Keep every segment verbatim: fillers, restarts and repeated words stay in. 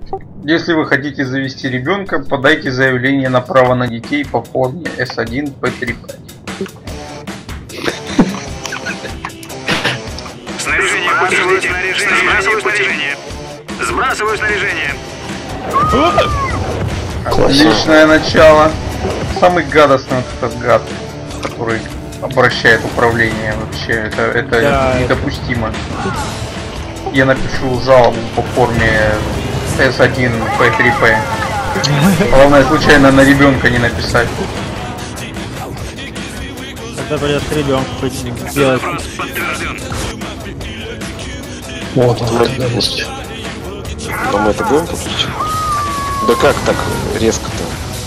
Если вы хотите завести ребенка, подайте заявление на право на детей по форме эс один пэ три пэ. Снаряжение, подтверждите. Сбрасываю снаряжение. Сбрасываю снаряжение. Отличное начало. Самый гадостный вот этот гад, который обращает управление вообще. Это, это Да. недопустимо. Я напишу жалобу по форме эс один пэ три пэ. Главное случайно на ребенка не написать. Это придется ребенку сделать. Запрос подтвержден. Вот он, есть. Но мы это будем подключить? Да как так резко-то?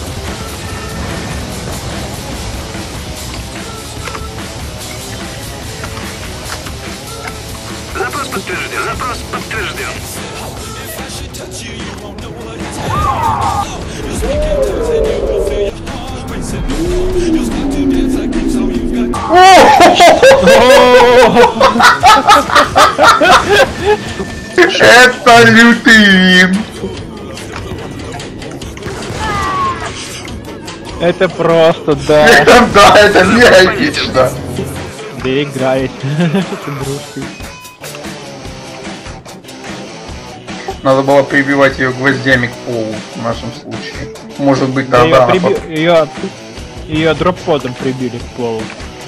Запрос подтвержден. Запрос подтвержден. Это лютый вин. Это просто, да. Это да, это необычно. Да играет. Это дружки. Надо было прибивать ее гвоздями к полу в нашем случае. Может быть, Да, тогда ее, она приби... под- ее... ее дроп-подом прибили к полу.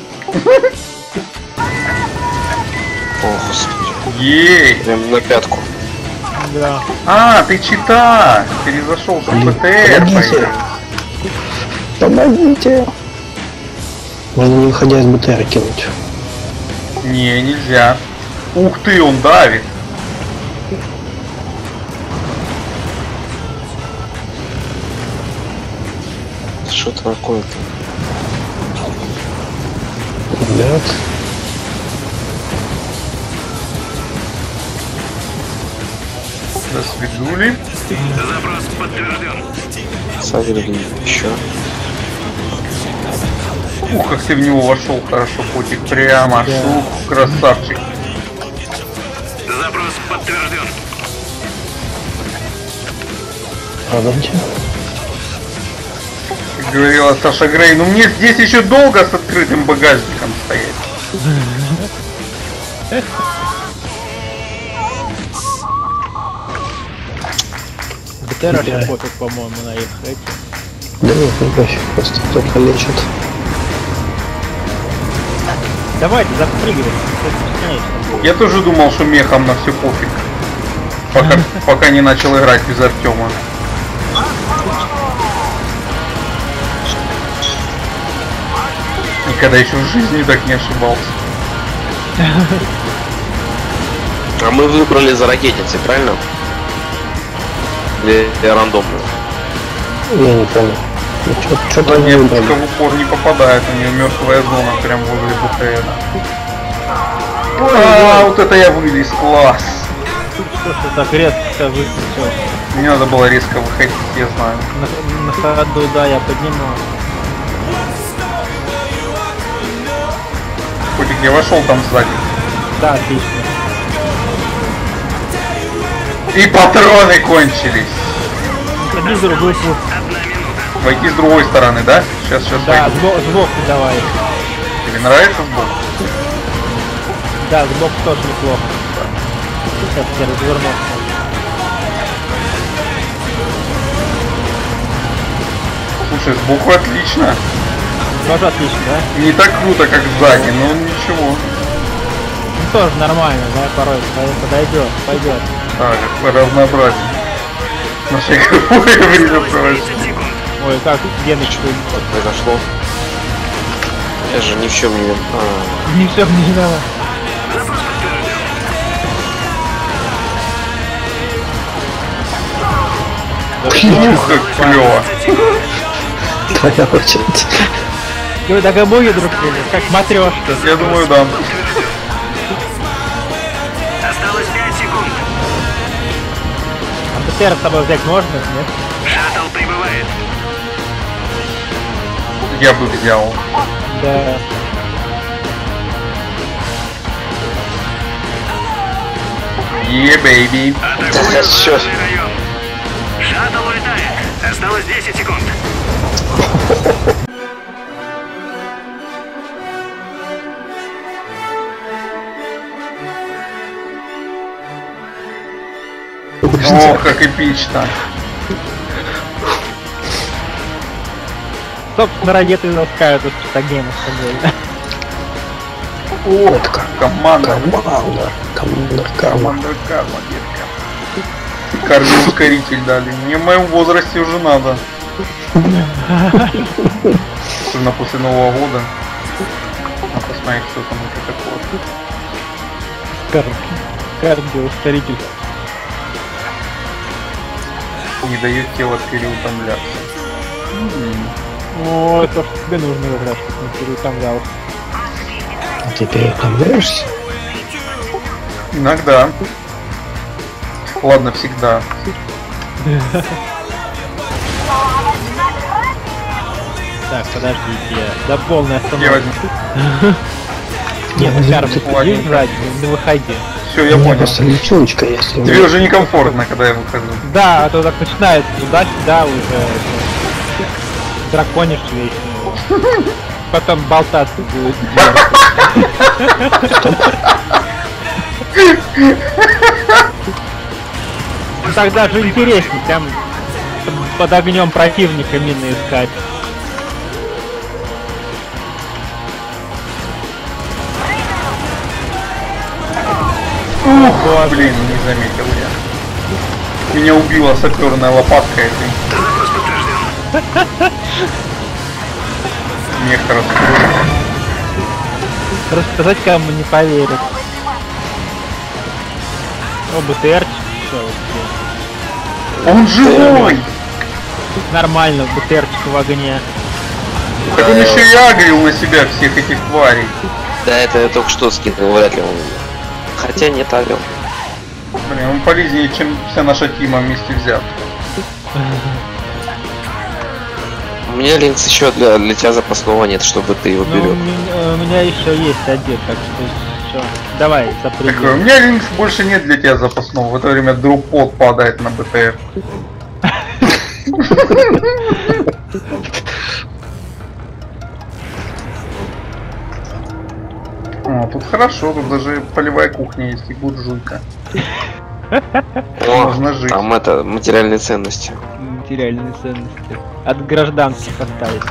О, господи. Ей! Прям на пятку. Да. А, ты чита! Перезашел в бэ тэ эр. Помогите! Помогите! Можно не выходя из бэ тэ эр кинуть. Не, нельзя. Ух ты, он давит. Что такое-то? Ребят. До свидули. Запрос подтвержден. Савелий еще. Ух, как ты в него вошел хорошо, котик. Прямо. Да. Ух, красавчик. Запрос подтвержден. Пардонте. Как говорила Саша Грей, ну мне здесь еще долго с открытым багажником стоять. бэ тэ эр очень пофиг, по-моему, на их эти. Да нет, не пофиг, просто только лечит. Давайте, запрыгивайте. Это бесконечно. Я тоже думал, что мехом на все пофиг. Пока, пока не начал играть без Артема. Никогда еще в жизни так не ошибался. А мы выбрали за ракетницей, правильно? Или или рандомно? Я не понял. Ну, что-то не Ракетка выбрали. в упор не попадает, у нее мертвая зона прям возле бэ тэ эра. А, вот это я вылез, класс. Просто так резко выскочил. Мне надо было резко выходить, я знаю. На, на ходу, да, я поднимал. Котик, я вошел там сзади. Да, отлично. И патроны кончились. Иди в другую путь. Войти с другой стороны, да? Сейчас, сейчас Да, войду. сбоку, сбоку давай. Тебе нравится сбоку? Да, сбоку тоже неплохо. Сейчас я развернулся. Слушай, сбоку отлично. Тоже отлично, да? Не так круто, как сзади, но ничего. Ну тоже нормально, да, порой подойдет, пойдет. Так, разнообразие. На шаговое время проводить. Ой, как Геночка. Что произошло? Я же ни в чем не... А, Не все не виноват. Ух, как клево. Твоя очередь. Вы так обои друг друга, как матрешки. Я думаю, да. Осталось пять секунд. А бэ тэ эр с тобой взять можно, нет? Шаттл прибывает. Я бы взял. Да. Е, бейби. Атакуем Всё. важный район. Шаттл улетает. Осталось десять секунд. О, как эпично. Собственно, ради этого таскают тут стагейна с собой. О, команда. Команда. Команда карма. Команда карма, детка. Кардиоускоритель дали. Мне в моем возрасте уже надо. Особенно после Нового года. А посмотреть, что там это такое. Кар... Кардиоускоритель. Не дает тело переутомляться. О, это ж тебе нужно как раз, чтобы не переутомлялся. А ты переутомляешься? Иногда. Ладно, всегда. Так, подождите, да полная Я остановка. возьму. Нет, возьму Карм, цепь. не жрать, не выходи. Все, У я меня понял. просто лечоночка есть. Тебе уже некомфортно, когда я выхожу. Да, а то так начинает туда-сюда уже драконишь вечно. Потом болтаться будет. Ну, тогда же интереснее, там под огнем противника мины искать. Ух, блин, не заметил я. Меня убила саперная лопатка этой. Запрос подтвержден. Мех раскрыл. Рассказать кому не поверят. О, БТР, все, Он живой! нормально, БТРчик в огне. Так он еще и агрил на себя всех этих тварей. Да, это я только что скинул, вряд ли он. Хотя нет, агрел. Блин, он полезнее, чем вся наша тима вместе взят. У меня линз еще для, для тебя запасного нет, чтобы ты его Ну, берешь. у, меня, у меня еще есть один, так что все. Давай, Так, у запрыгивай. меня линкс больше нет для тебя запасного. В это время дроппод падает на БТР. О, тут хорошо, тут даже полевая кухня есть и буржуйка. О, Можно жить. там это, материальные ценности. Материальные ценности. От гражданских остались.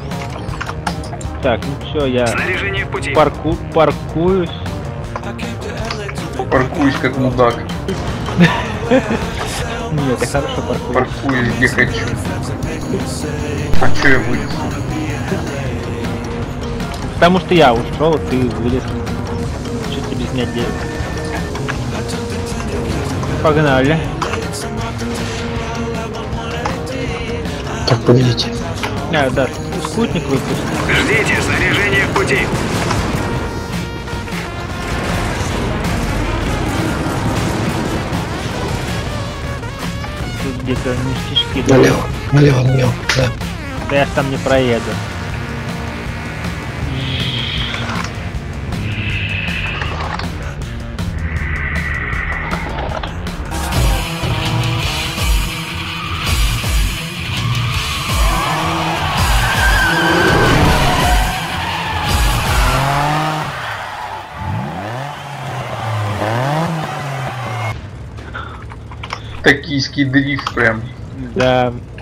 Так, ну все, я Снаряжение в пути. парку, паркуюсь. Паркуюсь как мудак. Нет, я хорошо паркуюсь. Паркуюсь где хочу. А чё я вылез? Потому что я ушел, ты вылез. Что тебе без меня делать? Погнали. Так, погодите. А, да, спутник выпустил. Ждите, снаряжение в пути. Тут где-то ништячки. Да, Налево. Налево, налево. Да. да я ж там не проеду. Токийский дрифт прям. Да.